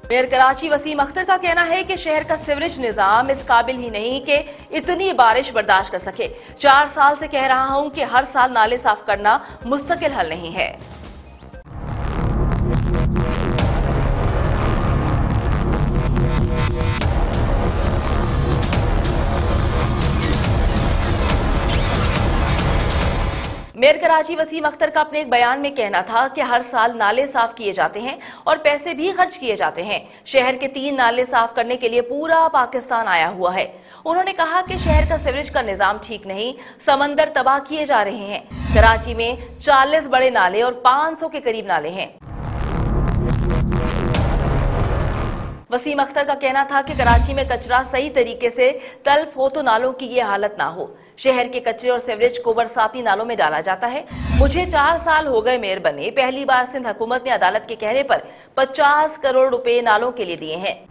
Mayor Karachi Wasim Akhtar का कहना है कि शहर का सीवरेज निजाम इस काबिल ही नहीं कि इतनी बारिश बर्दाश्त कर सके। 4 साल से कह रहा हूं कि हर साल नाले साफ करना मुस्तकिल हल नहीं है। मेयर कराची वसीम अख्तर का अपने एक बयान में कहना था कि हर साल नाले साफ किए जाते हैं और पैसे भी खर्च किए जाते हैं। शहर के 3 नाले साफ करने के लिए पूरा पाकिस्तान आया हुआ है। उन्होंने कहा कि शहर का सीवरेज का निजाम ठीक नहीं, समंदर तबाह किए जा रहे हैं। कराची में 40 बड़े नाले और 500 के करीब नाले हैं। वसीम अख्तर का कहना था कि कराची में कचरा सही तरीके से तल्फ हो तो नालों की ये हालत ना हो। शहर के कचरे और सीवरेज को बरसाती नालों में डाला जाता है। मुझे 4 साल हो गए मेयर बने, पहली बार सिंध हुकूमत ने अदालत के कहने पर 50 करोड़ रुपए नालों के लिए दिए हैं।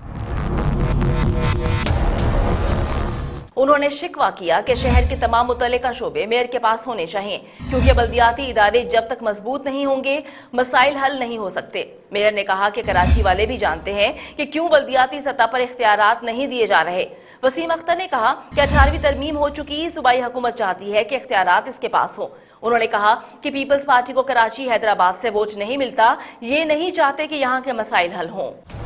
उन्होंने शिकवा किया कि शहर के तमाम मुतल्लिका शोबे मेयर के पास होने चाहिए, क्योंकि बल्दियाती इदारे जब तक मजबूत नहीं होंगे मसाइल हल नहीं हो सकते। मेयर ने कहा कि कराची वाले भी जानते हैं कि क्यों बल्दियाती सतह पर इख्तियारात नहीं दिए जा रहे। वसीम अख्तर ने कहा कि 18वीं तरमीम हो चुकी सूबाई हुकूमत चाहती है कि इख्तियारात इसके पास हो। उन्होंने कहा कि पीपल्स पार्टी को कराची हैदराबाद से वोट नहीं मिलता, ये नहीं चाहते कि यहाँ के मसाइल हल हों।